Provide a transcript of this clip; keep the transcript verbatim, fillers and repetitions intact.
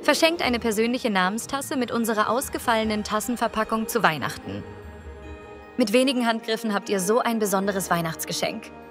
Verschenkt eine persönliche Namenstasse mit unserer ausgefallenen Tassenverpackung zu Weihnachten. Mit wenigen Handgriffen habt ihr so ein besonderes Weihnachtsgeschenk.